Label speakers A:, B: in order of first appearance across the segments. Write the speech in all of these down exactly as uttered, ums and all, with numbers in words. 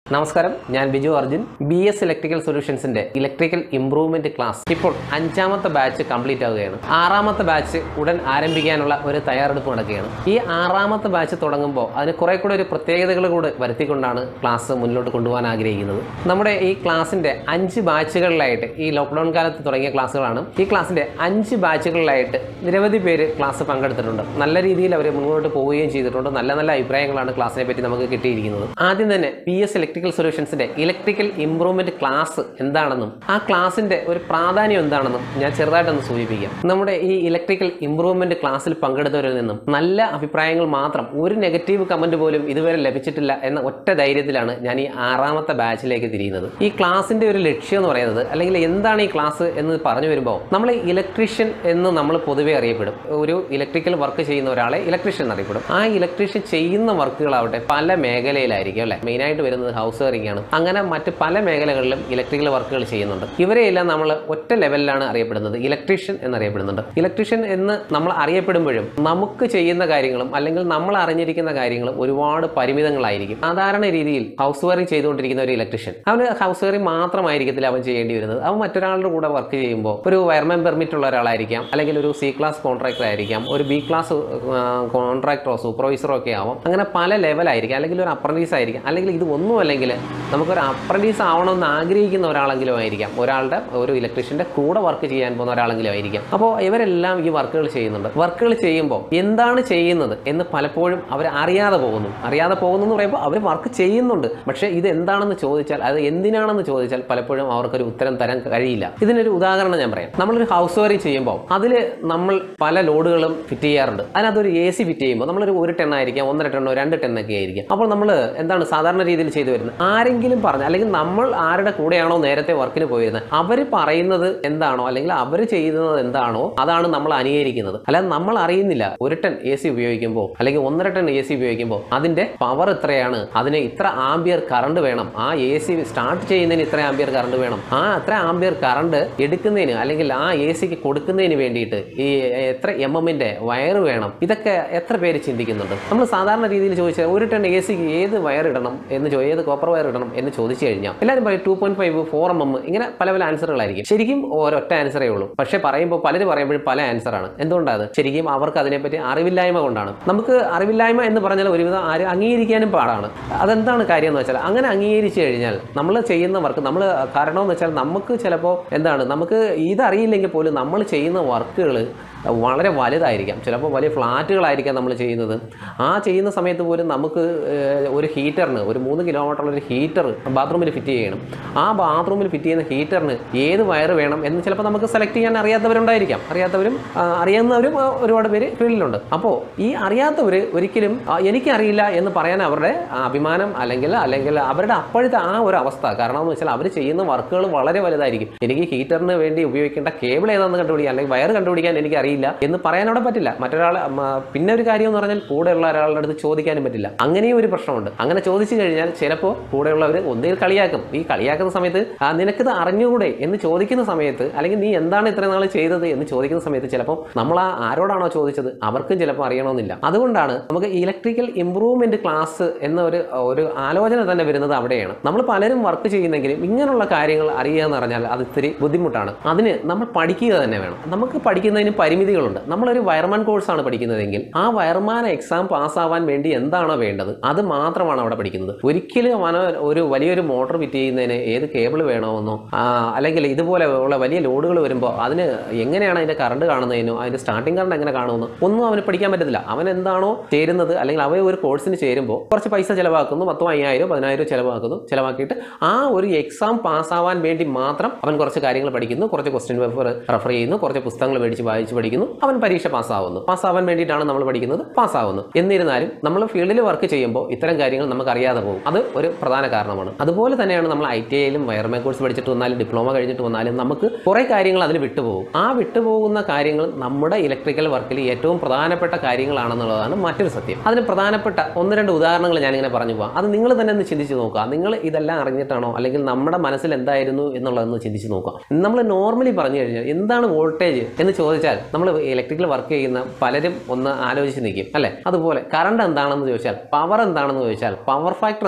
A: നമസ്കാരം, ഞാൻ Biju Arjun. B S electrical സൊല്യൂഷൻസിന്റെ ഇലക്ട്രിക്കൽ ഇംപ്രൂവ്മെന്റ് ക്ലാസ് ഇപ്പോൾ അഞ്ചാമത്തെ ബാച്ച് കംപ്ലീറ്റ് ആവുകയാണ്. ആറാമത്തെ ബാച്ച് ഉടൻ ആരംഭിക്കാനുള്ള ഒരു തയ്യാറെടുപ്പ് നടക്കുകയാണ്. ഈ ആറാമത്തെ ബാച്ച് തുടങ്ങുമ്പോൾ അതിന് കുറെ കൂടെ ഒരു പ്രത്യേകതകൾ കൂടെ വരുത്തിക്കൊണ്ടാണ് ക്ലാസ് മുന്നോട്ട് കൊണ്ടുപോകാൻ ആഗ്രഹിക്കുന്നത്. നമ്മുടെ ഈ ക്ലാസിന്റെ അഞ്ച് ബാച്ചുകളിലായിട്ട്, ഈ ലോക്ക്ഡൌൺ കാലത്ത് തുടങ്ങിയ ക്ലാസ്സുകളാണ്. ഈ ക്ലാസിന്റെ അഞ്ച് ബാച്ചുകളിലായിട്ട് നിരവധി പേര് ക്ലാസ് പങ്കെടുത്തിട്ടുണ്ട്. നല്ല രീതിയിൽ അവർ മുന്നോട്ട് പോവുകയും ചെയ്തിട്ടുണ്ട്. നല്ല നല്ല അഭിപ്രായങ്ങളാണ് ക്ലാസിനെ പറ്റി നമുക്ക് കിട്ടിയിരിക്കുന്നത്. ആദ്യം തന്നെ പി എസ് ഇലക്ട്രിക്കൽ സൊല്യൂഷൻസിന്റെ ഇലക്ട്രിക്കൽ ഇംപ്രൂവ്മെന്റ് ക്ലാസ് എന്താണെന്നും ആ ക്ലാസിന്റെ ഒരു പ്രാധാന്യം എന്താണെന്നും ഞാൻ ചെറുതായിട്ടൊന്ന് സൂചിപ്പിക്കാം. നമ്മുടെ ഈ ഇലക്ട്രിക്കൽ ഇംപ്രൂവ്മെന്റ് ക്ലാസ്സിൽ പങ്കെടുത്തവരിൽ നിന്നും നല്ല അഭിപ്രായങ്ങൾ മാത്രം, ഒരു നെഗറ്റീവ് കമന്റ് പോലും ഇതുവരെ ലഭിച്ചിട്ടില്ല എന്ന ഒറ്റ ധൈര്യത്തിലാണ് ഞാൻ ഈ ആറാമത്തെ ബാച്ചിലേക്ക് തിരിയുന്നത്. ഈ ക്ലാസിന്റെ ഒരു ലക്ഷ്യം എന്ന് പറയുന്നത്, അല്ലെങ്കിൽ എന്താണ് ഈ ക്ലാസ് എന്ന് പറഞ്ഞു വരുമ്പോൾ, നമ്മൾ ഇലക്ട്രീഷ്യൻ എന്ന് നമ്മൾ പൊതുവെ അറിയപ്പെടും. ഒരു ഇലക്ട്രിക്കൽ വർക്ക് ചെയ്യുന്ന ഒരാളെ ഇലക്ട്രീഷ്യൻ എന്നറിയപ്പെടും. ആ ഇലക്ട്രീഷ്യൻ ചെയ്യുന്ന വർക്കുകളാവട്ടെ പല മേഖലയിലായിരിക്കും അല്ലെ. മെയിനായിട്ട് വരുന്നത് ഹൗസ് വയറിംഗ് ആണ്. അങ്ങനെ മറ്റ് പല മേഖലകളിലും ഇലക്ട്രിക്കൽ വർക്കുകൾ ചെയ്യുന്നുണ്ട്. ഇവരെയെല്ലാം നമ്മൾ ഒറ്റ ലെവലിലാണ് അറിയപ്പെടുന്നത്, ഇലക്ട്രീഷ്യൻ എന്നറിയപ്പെടുന്നുണ്ട്. ഇലക്ട്രീഷ്യൻ എന്ന് നമ്മൾ അറിയപ്പെടുമ്പോഴും നമുക്ക് ചെയ്യുന്ന കാര്യങ്ങളും അല്ലെങ്കിൽ നമ്മൾ അറിഞ്ഞിരിക്കുന്ന കാര്യങ്ങളും ഒരുപാട് പരിമിതങ്ങളായിരിക്കും. സാധാരണ രീതിയിൽ ഹൗസ് വയറിംഗ് ചെയ്തുകൊണ്ടിരിക്കുന്ന ഒരു ഇലക്ട്രീഷ്യൻ, അവന് ഹൗസ് വയറിംഗ് മാത്രമായിരിക്കത്തില്ല അവൻ ചെയ്യേണ്ടി വരുന്നത്. അവൻ മറ്റൊരാളുടെ കൂടെ വർക്ക് ചെയ്യുമ്പോൾ ഒരു വയർമാൻ പെർമിറ്റ് ഉള്ള ഒരാളായിരിക്കാം, അല്ലെങ്കിൽ ഒരു സി ക്ലാസ് കോൺട്രാക്ടർ ആയിരിക്കാം, ഒരു ബി ക്ലാസ് കോൺട്രാക്ടറോ സൂപ്പർവൈസറോ ഒക്കെ ആവാം. അങ്ങനെ പല ലെവലായിരിക്കും. അല്ലെങ്കിൽ ഒരു അപ്രന്റീസ് ആയിരിക്കാം, അല്ലെങ്കിൽ ഇത് ഒന്നും അല്ലെങ്കിൽ നമുക്കൊരു അപ്രന്റീസ് ആവണമെന്ന് ആഗ്രഹിക്കുന്ന ഒരാളെങ്കിലും ആയിരിക്കാം, ഒരാളുടെ ഒരു ഇലക്ട്രീഷ്യൻ്റെ കൂടെ വർക്ക് ചെയ്യാൻ പോകുന്ന ഒരാളെങ്കിലും ആയിരിക്കാം. അപ്പോൾ ഇവരെല്ലാം ഈ വർക്കുകൾ ചെയ്യുന്നുണ്ട്. വർക്കുകൾ ചെയ്യുമ്പോൾ എന്താണ് ചെയ്യുന്നത് എന്ന് പലപ്പോഴും അവർ അറിയാതെ പോകുന്നു. അറിയാതെ പോകുന്നു എന്ന് പറയുമ്പോൾ അവർ വർക്ക് ചെയ്യുന്നുണ്ട്, പക്ഷേ ഇത് എന്താണെന്ന് ചോദിച്ചാൽ, അത് എന്തിനാണെന്ന് ചോദിച്ചാൽ പലപ്പോഴും അവർക്കൊരു ഉത്തരം തരാൻ കഴിയില്ല. ഇതിനൊരു ഉദാഹരണം ഞാൻ പറയാം. നമ്മളൊരു ഹൗസ് വയറിംഗ് ചെയ്യുമ്പോൾ അതിൽ നമ്മൾ പല ലോഡുകളും ഫിറ്റ് ചെയ്യാറുണ്ട്. അതിനകത്തൊരു എ സി ഫിറ്റ് ചെയ്യുമ്പോൾ നമ്മളൊരു ഒരു ടെൻ ആയിരിക്കാം, ഒന്നര ടെണ്ണോ രണ്ട് ടെണ്ണൊക്കെ ആയിരിക്കും. അപ്പോൾ നമ്മൾ എന്താണ് സാധാരണ രീതിയിൽ ചെയ്തു വരുന്നത്, ആരെങ്കിലും പറഞ്ഞ, അല്ലെങ്കിൽ നമ്മൾ ആരുടെ കൂടെയാണോ നേരത്തെ വർക്കിന് പോയിരുന്നത് അവർ പറയുന്നത് എന്താണോ അല്ലെങ്കിൽ അവർ ചെയ്യുന്നത് എന്താണോ അതാണ് നമ്മൾ അനുകരിക്കുന്നത്. അല്ലാതെ നമ്മൾ അറിയുന്നില്ല ഒരു ടൺ എ സി ഉപയോഗിക്കുമ്പോൾ അല്ലെങ്കിൽ ഒന്നര ടൺ എ സി ഉപയോഗിക്കുമ്പോൾ അതിന്റെ പവർ എത്രയാണ്, അതിന് ഇത്ര ആംബിയർ കറണ്ട് വേണം, ആ എ സി സ്റ്റാർട്ട് ചെയ്യുന്നതിന് ഇത്ര ആംബിയർ കറണ്ട് വേണം, ആ എത്ര ആംബിയർ കറണ്ട് എടുക്കുന്നതിന് അല്ലെങ്കിൽ ആ എ സിക്ക് കൊടുക്കുന്നതിന് വേണ്ടിയിട്ട് ഈ എത്ര എം എമ്മിന്റെ വയർ വേണം. ഇതൊക്കെ എത്ര പേര് ചിന്തിക്കുന്നുണ്ട്? നമ്മൾ സാധാരണ രീതിയിൽ ചോദിച്ചാൽ ഒരു ടൺ എ സിക്ക് ഏത് വയർ ഇടണം എന്ന് ചോ ഏത് കോപ്പർ വയർ ഇടണം എന്ന് ചോദിച്ചു കഴിഞ്ഞാൽ എല്ലാവരും പറയും two point five four M M, ഇങ്ങനെ പല പല ആൻസറുകളായിരിക്കും. ശരിക്കും ഒരൊറ്റ ആൻസറേ ഉള്ളൂ. പക്ഷേ പറയുമ്പോൾ പലരും പറയുമ്പോഴും പല ആൻസറാണ്. എന്തുകൊണ്ടാണ്? ശരിക്കും അവർക്ക് അതിനെപ്പറ്റി അറിവില്ലായ്മ കൊണ്ടാണ്. നമുക്ക് അറിവില്ലായ്മ എന്ന് പറഞ്ഞാൽ ഒരുവിധം ആരും അംഗീകരിക്കാനും പാടാണ്. അതെന്താണ് കാര്യം എന്ന് വെച്ചാൽ, അങ്ങനെ അംഗീകരിച്ചു കഴിഞ്ഞാൽ നമ്മൾ ചെയ്യുന്ന വർക്ക് നമ്മൾ, കാരണം എന്ന് വെച്ചാൽ നമുക്ക് ചിലപ്പോൾ എന്താണ്, നമുക്ക് ഇതറിയില്ലെങ്കിൽ പോലും നമ്മൾ ചെയ്യുന്ന വർക്കുകൾ വളരെ വലുതായിരിക്കാം. ചിലപ്പോൾ വലിയ ഫ്ലാറ്റുകളായിരിക്കാം നമ്മൾ ചെയ്യുന്നത്. ആ ചെയ്യുന്ന സമയത്ത് പോലും നമുക്ക് ഒരു ഹീറ്ററിന്, ഒരു മൂന്ന് കിലോമീറ്ററുള്ള ഒരു ഹീറ്റർ ബാത്റൂമിൽ ഫിറ്റ് ചെയ്യണം. ആ ബാത്റൂമിൽ ഫിറ്റ് ചെയ്യുന്ന ഹീറ്ററിന് ഏത് വയർ വേണം എന്ന് ചിലപ്പോൾ നമുക്ക് സെലക്ട് ചെയ്യാൻ അറിയാത്തവരുണ്ടായിരിക്കാം. അറിയാത്തവരും അറിയാവുന്നവരും ഒരുപാട് പേര് ഫീൽഡിലുണ്ട്. അപ്പോൾ ഈ അറിയാത്തവർ ഒരിക്കലും എനിക്കറിയില്ല എന്ന് പറയാൻ അവരുടെ അഭിമാനം അല്ലെങ്കിൽ അല്ലെങ്കിൽ അവരുടെ അപ്പോഴത്തെ ആ ഒരു അവസ്ഥ, കാരണം എന്ന് വെച്ചാൽ അവർ ചെയ്യുന്ന വർക്കുകൾ വളരെ വലുതായിരിക്കും. എനിക്ക് ഹീറ്ററിന് വേണ്ടി ഉപയോഗിക്കേണ്ട കേബിൾ ഏതാണെന്ന് കണ്ടുപിടിക്കാൻ അല്ലെങ്കിൽ വയർ കണ്ടുപിടിക്കാൻ എനിക്ക് അറിയില്ല എന്ന് പറയാനോടെ പറ്റില്ല. മറ്റൊരാൾ, പിന്നെ ഒരു കാര്യം എന്ന് പറഞ്ഞാൽ കൂടെയുള്ള ഒരാളുടെ അടുത്ത് ചോദിക്കാനും പറ്റില്ല. അങ്ങനെയും ഒരു പ്രശ്നമുണ്ട്. അങ്ങനെ ചോദിച്ചു കഴിഞ്ഞാൽ ചിലപ്പോൾ കൂടെയുള്ളവർ ഒന്നിൽ കളിയാക്കും. ഈ കളിയാക്കുന്ന സമയത്ത് നിനക്കിത് അറിഞ്ഞുകൂടെ എന്ന് ചോദിക്കുന്ന സമയത്ത്, അല്ലെങ്കിൽ നീ എന്താണ് ഇത്ര നാൾ ചെയ്തത് എന്ന് ചോദിക്കുന്ന സമയത്ത് ചിലപ്പോൾ നമ്മൾ ആ ആരോടാണോ ചോദിച്ചത് അവർക്കും ചിലപ്പോൾ അറിയണമെന്നില്ല. അതുകൊണ്ടാണ് നമുക്ക് ഇലക്ട്രിക്കൽ ഇംപ്രൂവ്മെന്റ് ക്ലാസ് എന്ന ഒരു ഒരു ആലോചന തന്നെ വരുന്നത് അവിടെയാണ്. നമ്മൾ പലരും വർക്ക് ചെയ്യുന്നെങ്കിലും ഇങ്ങനെയുള്ള കാര്യങ്ങൾ അറിയുക എന്ന് പറഞ്ഞാൽ അത് ഇത്തിരി ബുദ്ധിമുട്ടാണ്. അതിന് നമ്മൾ പഠിക്കുക തന്നെ വേണം. നമുക്ക് പഠിക്കുന്നതിന് പരിമിതികളുണ്ട്. നമ്മളൊരു വയർമാൻ കോഴ്സാണ് പഠിക്കുന്നതെങ്കിൽ ആ വയർമാൻ എക്സാം പാസ്സാവാൻ വേണ്ടി എന്താണോ വേണ്ടത് അത് മാത്രമാണ് അവിടെ പഠിക്കുന്നത്. ഒരിക്കലും അവന് ഒരു വലിയൊരു മോട്ടോർ ഫിറ്റ് ചെയ്യുന്നതിന് ഏത് കേബിൾ വേണമെന്നോ അല്ലെങ്കിൽ ഇതുപോലെ ഉള്ള വലിയ ലോഡുകൾ വരുമ്പോൾ അതിന് എങ്ങനെയാണ് അതിന്റെ കറണ്ട് കാണുന്നതിനോ അതിന്റെ സ്റ്റാർട്ടിംഗ് കറണ്ട് എങ്ങനെ കാണുമെന്നോ ഒന്നും അവന് പഠിക്കാൻ പറ്റത്തില്ല. അവൻ എന്താണോ ചേരുന്നത്, അല്ലെങ്കിൽ അവൻ ഒരു കോഴ്സിന് ചേരുമ്പോൾ കുറച്ച് പൈസ ചിലവാക്കുന്നു, പത്തോ അയ്യായിരം പതിനായിരം ചിലവാക്കുന്നു. ചിലവാക്കിയിട്ട് ആ ഒരു എക്സാം പാസ്സാവാൻ വേണ്ടി മാത്രം അവൻ കുറച്ച് കാര്യങ്ങൾ പഠിക്കുന്നു, കുറച്ച് ക്വസ്റ്റ്യൻ പേപ്പർ റെഫർ ചെയ്യുന്നു, കുറച്ച് പുസ്തകങ്ങൾ മേടിച്ച് വായിച്ച് പഠിക്കുന്നു, അവൻ പരീക്ഷ പാസ്സാവുന്നു. പാസ്സാവാൻ വേണ്ടിയിട്ടാണ് നമ്മൾ പഠിക്കുന്നത്, പാസ്സാവുന്നു. എന്നിരുന്നാലും നമ്മൾ ഫീൽഡിൽ വർക്ക് ചെയ്യുമ്പോൾ ഇത്തരം കാര്യങ്ങൾ നമുക്ക് അറിയാതെ പോകും. അത് ഒരു പ്രധാന കാരണമാണ്. അതുപോലെ തന്നെയാണ് നമ്മൾ ഐ ടി ഐയിലും വയർമാൻ കോഴ്സ് പഠിച്ചിട്ട് വന്നാലും ഡിപ്ലോമ കഴിഞ്ഞിട്ട് വന്നാലും നമുക്ക് കുറേ കാര്യങ്ങൾ അതിൽ വിട്ടുപോകും. ആ വിട്ടുപോകുന്ന കാര്യങ്ങൾ നമ്മുടെ ഇലക്ട്രിക്കൽ വർക്കിൽ ഏറ്റവും പ്രധാനപ്പെട്ട കാര്യങ്ങളാണെന്നുള്ളതാണ് മറ്റൊരു സത്യം. അതിന് പ്രധാനപ്പെട്ട ഒന്ന് രണ്ട് ഉദാഹരണങ്ങൾ ഞാനിങ്ങനെ പറഞ്ഞു പോകാം. അത് നിങ്ങൾ തന്നെ ഒന്ന് ചിന്തിച്ച് നോക്കുക. നിങ്ങൾ ഇതെല്ലാം അറിഞ്ഞിട്ടാണോ അല്ലെങ്കിൽ നമ്മുടെ മനസ്സിൽ എന്തായിരുന്നു എന്നുള്ളതെന്ന് ചിന്തിച്ച് നോക്കുക. നമ്മൾ നോർമലി പറഞ്ഞു കഴിഞ്ഞാൽ എന്താണ് വോൾട്ടേജ് എന്ന് ചോദിച്ചാൽ നമ്മൾ ഇലക്ട്രിക്കൽ വർക്ക് ചെയ്യുന്ന പലരും ഒന്ന് ആലോചിച്ച് നിൽക്കും അല്ലേ. അതുപോലെ കറണ്ട് എന്താണെന്ന് ചോദിച്ചാൽ, പവർ എന്താണെന്ന് ചോദിച്ചാൽ, പവർ ഫാക്ടർ എന്താണെന്ന് ചോദിച്ചാൽ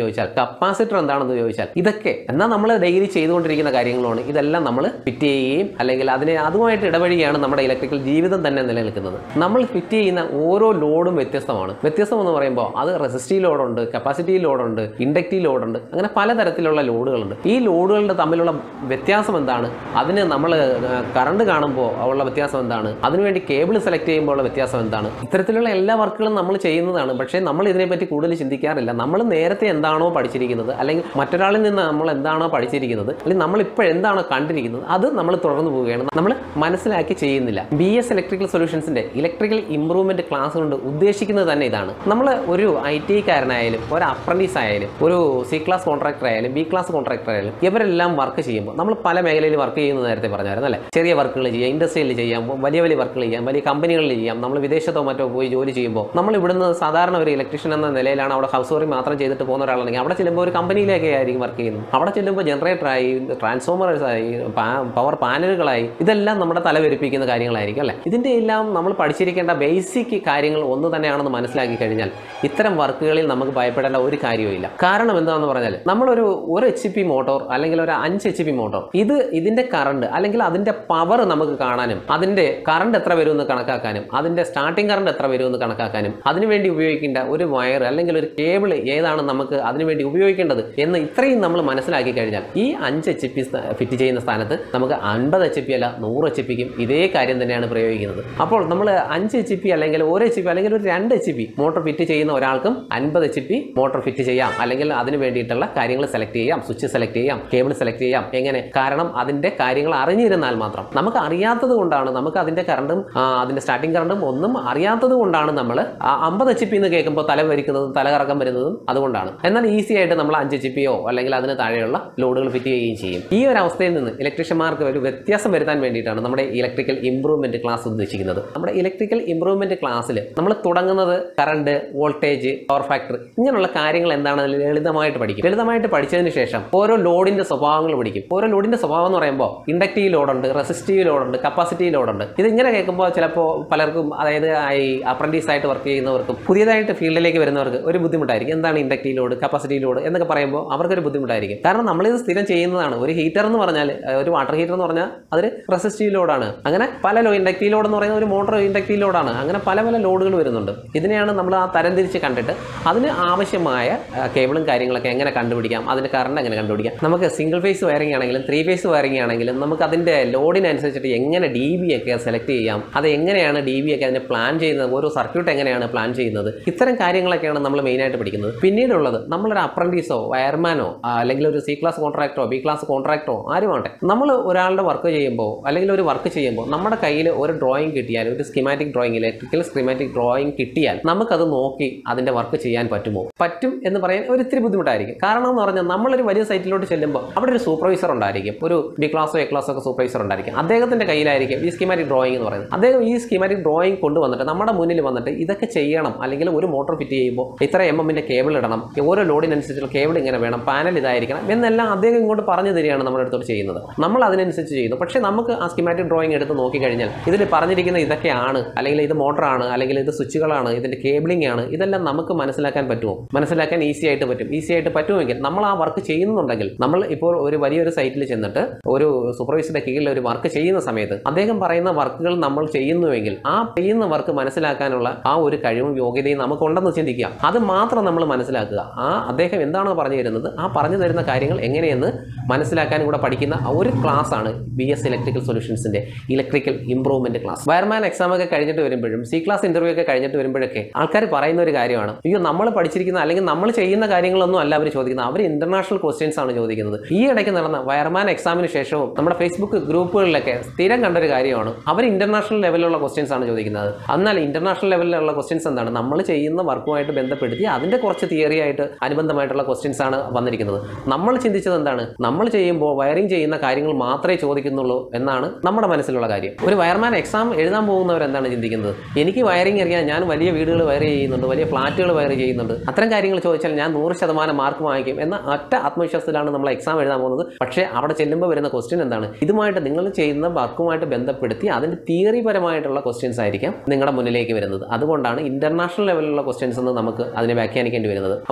A: ചോദിച്ചാൽ, കപ്പാസിറ്റർ എന്താണെന്ന് ചോദിച്ചാൽ, ഇതൊക്കെ എന്നാൽ നമ്മൾ ഡെയിലി ചെയ്തുകൊണ്ടിരിക്കുന്ന കാര്യങ്ങളാണ്. ഇതെല്ലാം നമ്മൾ ഫിറ്റ് ചെയ്യുകയും അല്ലെങ്കിൽ അതിനെ അതുമായിട്ട് ഇടപഴകിയാണ് നമ്മുടെ ഇലക്ട്രിക്കൽ ജീവിതം തന്നെ നിലനിൽക്കുന്നത്. നമ്മൾ ഫിറ്റ് ചെയ്യുന്ന ഓരോ ലോഡും വ്യത്യസ്തമാണ്. വ്യത്യസ്തം എന്ന് പറയുമ്പോൾ അത് റെസിസ്റ്റീവ് ലോഡുണ്ട്, കപ്പാസിറ്റീവ് ലോഡുണ്ട്, ഇൻഡക്റ്റീവ് ലോഡുണ്ട്, അങ്ങനെ പലതരത്തിലുള്ള ലോഡുകളുണ്ട്. ഈ ലോഡുകളുടെ തമ്മിലുള്ള വ്യത്യാസം എന്താണ്, അതിന് നമ്മൾ കറണ്ട് കാണുമ്പോൾ ഉള്ള വ്യത്യാസം എന്താണ്, അതിനുവേണ്ടി കേബിൾ സെലക്ട് ചെയ്യുമ്പോൾ ഉള്ള വ്യത്യാസം എന്താണ്, ഇത്തരത്തിലുള്ള എല്ലാ വർക്കുകളും നമ്മൾ ചെയ്യുന്നതാണ്. പക്ഷേ നമ്മൾ ഇതിനെപ്പറ്റി കൂടുതൽ ചിന്തിക്കാറില്ല. നമ്മൾ നേരത്തെ എന്താണോ പഠിച്ചിരിക്കുന്നത് അല്ലെങ്കിൽ മറ്റൊരാളിൽ നിന്ന് നമ്മൾ എന്താണോ പഠിച്ചിരിക്കുന്നത് അല്ലെങ്കിൽ നമ്മൾ ഇപ്പോൾ എന്താണോ കണ്ടിരിക്കുന്നത് അത് നമ്മൾ തുടർന്ന് പോവുകയാണ്, നമ്മൾ മനസ്സിലാക്കി ചെയ്യുന്നില്ല. ബി എസ് ഇലക്ട്രിക്കൽ സൊല്യൂഷൻസിന്റെ ഇലക്ട്രിക്കൽ ഇംപ്രൂവ്മെന്റ് ക്ലാസ് കൊണ്ട് ഉദ്ദേശിക്കുന്നത് തന്നെ ഇതാണ്. നമ്മൾ ഒരു ഐ ടി കാരനായാലും ഒരു അപ്രന്റീസ് ആയാലും ഒരു സി ക്ലാസ് കോൺട്രാക്ടർ ആയാലും ബി ക്ലാസ് കോൺട്രാക്ടർ ആയാലും ഇവരെല്ലാം വർക്ക് ചെയ്യുമ്പോൾ നമ്മൾ പല മേഖലയിൽ വർക്ക് ചെയ്യുന്നത് നേരത്തെ പറഞ്ഞായിരുന്നു അല്ലേ. ചെറിയ വർക്കുകൾ ചെയ്യാം, ഇൻഡസ്ട്രിയിൽ ചെയ്യാം, വലിയ വലിയ വർക്കുകൾ ചെയ്യാം, വലിയ കമ്പനികളിൽ ചെയ്യാം. നമ്മൾ വിദേശത്തോ മറ്റോ പോയി ജോലി ചെയ്യുമ്പോൾ നമ്മൾ ഇവിടുന്ന് സാധാരണ ഒരു ഇലക്ട്രീഷ്യൻ എന്ന നിലയിലാണ് അവിടെ ഹൗസ് വയറിംഗ് മാത്രം ചെയ്തിട്ട് പോകുന്ന ഒരാളാണെങ്കിൽ അവിടെ ചെല്ലുമ്പോൾ ഒരു കമ്പനിയിലേക്ക് ആയിരിക്കും വർക്ക് ചെയ്യുന്നത്. അവിടെ ചെല്ലുമ്പോൾ ജനറേറ്ററായി, ട്രാൻസ്ഫോമേഴ്സായി, പവർ പാനലുകളായി, ഇതെല്ലാം നമ്മുടെ തലവെരിപ്പിക്കുന്ന കാര്യങ്ങളായിരിക്കും അല്ലേ. ഇതിൻ്റെ എല്ലാം നമ്മൾ പഠിച്ചിരിക്കേണ്ട ബേസിക് കാര്യങ്ങൾ ഒന്ന് തന്നെയാണെന്ന് മനസ്സിലാക്കി കഴിഞ്ഞാൽ ഇത്തരം വർക്കുകളിൽ നമുക്ക് ഭയപ്പെടേണ്ട ഒരു കാര്യവുമില്ല. കാരണം എന്താണെന്ന് പറഞ്ഞാൽ നമ്മളൊരു ഒരു എച്ച് പി മോട്ടോർ അല്ലെങ്കിൽ ഒരു അഞ്ച് എച്ച് പി മോട്ടോർ ഇത് ഇതിൻ്റെ കറണ്ട് അല്ലെങ്കിൽ അതിൻ്റെ പവർ നമുക്ക് കാണാനും അതിൻ്റെ കറണ്ട് എത്ര വരുമെന്ന് കണക്കാക്കാനും അതിൻ്റെ സ്റ്റാർട്ടിംഗ് കറണ്ട് എത്ര വരുമെന്ന് കണക്കാക്കാനും അതിനുവേണ്ടി ഉപയോഗിക്കേണ്ട ഒരു വയർ അല്ലെങ്കിൽ ഒരു കേബിൾ ഏതാണ് നമുക്ക് അതിനുവേണ്ടി ഉപയോഗിക്കേണ്ടത് എന്ന് ഇത്രയും നമ്മൾ മനസ്സിലാക്കി കഴിഞ്ഞാൽ ഈ അഞ്ച് എച്ച് പി ഫിറ്റ് ചെയ്യുന്ന സ്ഥാനത്ത് നമുക്ക് അൻപത് എച്ച് പി അല്ല നൂറ് എച്ച് പിക്കും ഇതേ കാര്യം തന്നെയാണ് പ്രയോഗിക്കുന്നത്. അപ്പോൾ നമ്മൾ അഞ്ച് എച്ച് പി അല്ലെങ്കിൽ ഒരു എച്ച് പി അല്ലെങ്കിൽ ഒരു രണ്ട് എച്ച് പി മോട്ടോർ ഫിറ്റ് ചെയ്യുന്ന ഒരാൾക്കും അൻപത് എച്ച് പി മോട്ടോർ ഫിറ്റ് ചെയ്യാം. അല്ലെങ്കിൽ അതിന് വേണ്ടിയിട്ടുള്ള കാര്യങ്ങൾ സെലക്ട് ചെയ്യാം, സ്വിച്ച് സെലക്ട് ചെയ്യാം, കേബിൾ സെലക്ട് ചെയ്യാം. എങ്ങനെ? കാരണം അതിൻ്റെ കാര്യങ്ങൾ അറിഞ്ഞിരുന്നാൽ മാത്രം. നമുക്ക് അറിയാത്തത് കൊണ്ടാണ്, നമുക്ക് അതിൻ്റെ കറണ്ടും അതിൻ്റെ സ്റ്റാർട്ടിംഗ് കറണ്ടും ഒന്നും അറിയാത്തത് കൊണ്ടാണ് നമ്മൾ അമ്പത് എച്ച് പി എന്ന് കേൾക്കുമ്പോൾ തല വരിക്കുന്നതും തലകറക്കം വരുന്നതും അതുകൊണ്ടാണ്. എന്നാൽ ഈസി ആയിട്ട് നമ്മൾ അഞ്ച് എച്ച് പിയോ അല്ലെങ്കിൽ അതിന് താഴെയുള്ള ലോഡുകൾ ഫിറ്റ് ചെയ്യുകയും ചെയ്യും. ഈ ഒരു അവസ്ഥയിൽ നിന്ന് ഇലക്ട്രീഷ്യന്മാർക്ക് ഒരു വ്യത്യാസം വരുത്താൻ വേണ്ടിയിട്ടാണ് നമ്മുടെ ഇലക്ട്രിക്കൽ ഇംപ്രൂവ്മെന്റ് ക്ലാസ് ഉദ്ദേശിക്കുന്നത്. നമ്മുടെ ഇലക്ട്രിക്കൽ ഇംപ്രൂവ്മെന്റ് ക്ലാസ്സിൽ നമ്മൾ തുടങ്ങുന്നത് കറണ്ട്, വോൾട്ടേജ്, പവർ ഫാക്ടർ ഇങ്ങനെയുള്ള കാര്യങ്ങൾ എന്താണെന്ന് ലളിതമായിട്ട് പഠിക്കും. ലളിതമായിട്ട് പഠിച്ചതിന് ശേഷം ഓരോ ലോഡിന്റെ സ്വഭാവങ്ങൾ പഠിക്കും. ഓരോ ലോഡിന്റെ സ്വഭാവം എന്ന് പറയുമ്പോൾ ഇൻഡക്റ്റീവ് ലോഡുണ്ട്, റെസിസ്റ്റീവ് ലോഡുണ്ട്, കപ്പാസിറ്റീവ് ലോഡുണ്ട്. ഇതിങ്ങനെ കേൾക്കുമ്പോൾ ചിലപ്പോൾ പലർക്കും, അതായത് ഈ അപ്രന്റീസ് ആയിട്ട് വർക്ക് ചെയ്യുന്നവർക്കും പുതിയതായിട്ട് ഫീൽഡിലേക്ക് വരുന്നവർക്ക് ഒരു ബുദ്ധിമുട്ടായിരിക്കും. എന്താണ് ഇൻഡക്റ്റീവ് ലോഡ്, കപ്പാസിറ്റീവ് ലോഡ് എന്നൊക്കെ പറയുമ്പോൾ അവർക്കൊരു ബുദ്ധിമുട്ടായിരിക്കും. കാരണം നമ്മളിത് സ്ഥിരം ചെയ്യുന്നതാണ്. ഒരു ഹീറ്റർ എന്ന് പറഞ്ഞാൽ, ഒരു വാട്ടർ ഹീറ്റർ എന്ന് പറഞ്ഞാൽ അതൊരു റെസിസ്റ്റീവ് ലോഡാണ്. അങ്ങനെ പല ലോ ഇൻഡക്റ്റീവ് ലോഡ് എന്ന് പറയുന്ന ഒരു മോട്ടോർ ഇൻഡക്റ്റീവ് ലോഡാണ്. അങ്ങനെ പല പല ലോഡുകൾ വരുന്നുണ്ട്. ഇതിനെയാണ് നമ്മൾ ആ തരംതിരിച്ച് കണ്ടിട്ട് അതിന് ആവശ്യമായ കേബിളും കാര്യങ്ങളൊക്കെ എങ്ങനെ കണ്ടുപിടിക്കാം, അതിൻ്റെ കറണ്ട് എങ്ങനെ കണ്ടുപിടിക്കാം. നമുക്ക് സിംഗിൾ ഫേസ് വയറിംഗ് ആണെങ്കിലും ത്രീ ഫേസ് വയറിംഗ് ആണെങ്കിലും നമുക്ക് അതിൻ്റെ ലോഡിനനുസരിച്ചിട്ട് എങ്ങനെ ഡി ബി ഒക്കെ സെലക്ട് ചെയ്യാം, അത് എങ്ങനെയാണ് ഡി ബി ഒക്കെ അതിനെ പ്ലാൻ ചെയ്യുന്നത്, ഓരോ സർക്യൂട്ട് എങ്ങനെയാണ് പ്ലാൻ ചെയ്യുന്നത്, ഇത്തരം കാര്യങ്ങളൊക്കെയാണ് നമ്മൾ മെയിനായിട്ട് പഠിക്കുന്നത്. പിന്നീടുള്ളത് നമ്മളൊരു അപ്രന്റീസോ വയർമാനോ അല്ലെങ്കിൽ ഒരു സി ക്ലാസ് കോൺട്രാക്ടറോ ബി ക്ലാസ് കോൺട്രാക്ടറോ ആരുമാട്ടെ നമ്മൾ ഒരാളുടെ വർക്ക് ചെയ്യുമ്പോൾ അല്ലെങ്കിൽ ഒരു വർക്ക് ചെയ്യുമ്പോൾ നമ്മുടെ കയ്യിൽ ഒരു ഡ്രോയിങ് കിട്ടിയാൽ, ഒരു schematic drawing, electrical schematic drawing കിട്ടിയാൽ നമുക്കത് നോക്കി അതിൻ്റെ വർക്ക് ചെയ്യാൻ പറ്റുമോ? പറ്റും എന്ന് പറയാൻ ഒരു ഇത്തിരി ബുദ്ധിമുട്ടായിരിക്കും. കാരണം എന്ന് പറഞ്ഞാൽ നമ്മളൊരു വലിയ സൈറ്റിലോട്ട് ചെല്ലുമ്പോൾ അവിടെ ഒരു സൂപ്പർവൈസർ ഉണ്ടായിരിക്കും, ഒരു ബി ക്ലാസോ എ ക്ലാസോ ഒക്കെ സൂപ്പർവൈസർ ഉണ്ടായിരിക്കും. അദ്ദേഹത്തിൻ്റെ കയ്യിലായിരിക്കും ഈ സ്കീമാറ്റിക് ഡ്രോയിങ് എന്ന് പറയുന്നത്. അദ്ദേഹം ഈ സ്കീമാറ്റിക് ഡ്രോയിങ് കൊണ്ടുവന്നിട്ട് നമ്മുടെ മുന്നിൽ വന്നിട്ട് ഇതൊക്കെ ചെയ്യണം, അല്ലെങ്കിൽ ഒരു മോട്ടോർ ഫിറ്റ് ചെയ്യുമ്പോൾ ഇത്ര എം എമ്മിൻ്റെ കേബിൾ ഇടണം, ഓരോ ലോഡിനനുസരിച്ചുള്ള കേബിൾ ഇങ്ങനെ വേണം, പാനൽ ഇതായിരിക്കണം എന്നെല്ലാം അദ്ദേഹം ഇങ്ങോട്ട് പറഞ്ഞു തരികയാണ് നമ്മുടെ അടുത്തോട്ട് ചെയ്യുന്നത്. നമ്മൾ അതിനനുസരിച്ച് ചെയ്യുന്നു. പക്ഷേ നമുക്ക് ആ സ്കീമാറ്റിക് ഡ്രോയിങ് എടുത്ത് നോക്കിക്കഴിഞ്ഞാൽ ഇതിൽ പറഞ്ഞിരിക്കുന്ന ഇതൊക്കെയാണ്, അല്ലെങ്കിൽ ഇത് മോട്ടറാണ്, അല്ലെങ്കിൽ ഇത് സ്വിച്ചുകളാണ്, ഇതിൻ്റെ കേബിളിംഗ് ആണ്, ഇതെല്ലാം നമുക്ക് മനസ്സിലാക്കാൻ പറ്റുമോ? മനസ്സിലാക്കാൻ ഈസി ആയിട്ട് പറ്റും. ഈസി ആയിട്ട് പറ്റുമെങ്കിൽ നമ്മൾ ആ വർക്ക് ചെയ്യുന്നുണ്ടെങ്കിൽ, നമ്മൾ ഇപ്പോൾ ഒരു വലിയൊരു സൈറ്റിൽ ചെന്നിട്ട് ഒരു സൂപ്പർവൈസറുടെ കീഴിൽ ഒരു വർക്ക് ചെയ്യുന്ന സമയത്ത് അദ്ദേഹം പറയുന്ന വർക്കുകൾ നമ്മൾ ചെയ്യുന്നുവെങ്കിൽ ആ ചെയ്യുന്ന വർക്ക് മനസ്സിലാക്കാനുള്ള ആ ഒരു കഴിവും യോഗ്യതയും നമുക്കുണ്ടെന്ന് ചിന്തിക്കുക. അത് മാത്രം നമ്മൾ മനസ്സിലാക്കുക. ആ അദ്ദേഹം എന്താണോ പറഞ്ഞു തരുന്നത്, ആ പറഞ്ഞു തരുന്ന കാര്യങ്ങൾ എങ്ങനെയെന്ന് മനസ്സിലാക്കാൻ കൂടെ പഠിക്കുന്ന ഒരു ക്ലാസ് ആണ് ബി എസ് ഇലക്ട്രിക്കൽ സൊല്യൂഷൻസിന്റെ electrical improvement class. Wireman exam ഒക്കെ കഴിഞ്ഞിട്ട് വരുമ്പോഴും സി ക്ലാസ് ഇന്റർവ്യൂ ഒക്കെ കഴിഞ്ഞിട്ട് വരുമ്പോഴൊക്കെ ആൾക്കാർ പറയുന്ന ഒരു കാര്യമാണ്, അയ്യോ നമ്മൾ പഠിച്ചിരിക്കുന്ന അല്ലെങ്കിൽ നമ്മൾ ചെയ്യുന്ന കാര്യങ്ങളൊന്നും അല്ല അവർ ചോദിക്കുന്നത്, അവർ ഇന്റർനാഷണൽ ക്വസ്റ്റ്യൻസ് ആണ് ചോദിക്കുന്നത്. ഈ ഇടയ്ക്ക് നടന്ന വയർമാൻ എക്സാമിന് ശേഷവും നമ്മുടെ ഫേസ്ബുക്ക് ഗ്രൂപ്പുകളിലൊക്കെ സ്ഥിരം കണ്ടൊരു കാര്യമാണ്, അവർ ഇന്റർനാഷണൽ ലെവലിലുള്ള ക്വസ്റ്റ്യൻസ് ആണ് ചോദിക്കുന്നത്. എന്നാൽ ഇന്റർനാഷണൽ ലെവലിലുള്ള ക്വസ്റ്റ്യൻസ് എന്താണ്? നമ്മൾ ചെയ്യുന്ന വർക്കുമായിട്ട് ബന്ധപ്പെടുത്തി അതിന്റെ കുറച്ച് തിയറി ആയിട്ട് അനുബന്ധമായിട്ടുള്ള ക്വസ്റ്റ്യൻസ് ആണ് വന്നിരിക്കുന്നത്. നമ്മൾ ചിന്തിച്ചത് എന്താണ്? നമ്മൾ ചെയ്യുമ്പോൾ വയറിംഗ് ചെയ്യുന്ന കാര്യങ്ങൾ മാത്രമേ ചോദിക്കുന്നുള്ളൂ എന്നാണ് നമ്മുടെ മനസ്സിലുള്ള കാര്യം. ഒരു വയർമാൻ എക്സാം എഴുതാൻ പോകുന്നവർ എന്താണ് ചിന്തിക്കുന്നത്? എനിക്ക് വയറിംഗ് അറിയാം, ഞാൻ വലിയ വീടുകൾ വയർ ചെയ്യുന്നുണ്ട്, വലിയ ഫ്ലാറ്റുകൾ വയർ ചെയ്യുന്നുണ്ട്, അത്തരം കാര്യങ്ങൾ ചോദിച്ചാൽ ഞാൻ നൂറ് ശതമാനം മാർക്ക് വാങ്ങിക്കും എന്ന ഒറ്റ ആത്മവിശ്വാസത്തിലാണ് നമ്മൾ എക്സാം എഴുതാൻ പോകുന്നത്. പക്ഷേ അവിടെ ചെല്ലുമ്പോൾ വരുന്ന ക്വസ്റ്റ്യൻ എന്താണ്? ഇതുമായിട്ട് നിങ്ങൾ ചെയ്യുന്ന വർക്കുമായിട്ട് ബന്ധപ്പെടുത്തി അതിൻ്റെ തിയറി പരമായിട്ടുള്ള ക്വസ്റ്റ്യൻസ് ആയിരിക്കും നിങ്ങളുടെ മുന്നിലേക്ക് വരുന്നത്. അതുകൊണ്ടാണ് ഇന്റർനാഷണൽ ലെവലിലുള്ള ക്വസ്റ്റ്യൻസ് എന്ന് നമുക്ക് അതിനെ വ്യാഖ്യാനിക്കേണ്ടി വരുന്നത്. അപ്പോൾ ഇത്തരത്തിൽ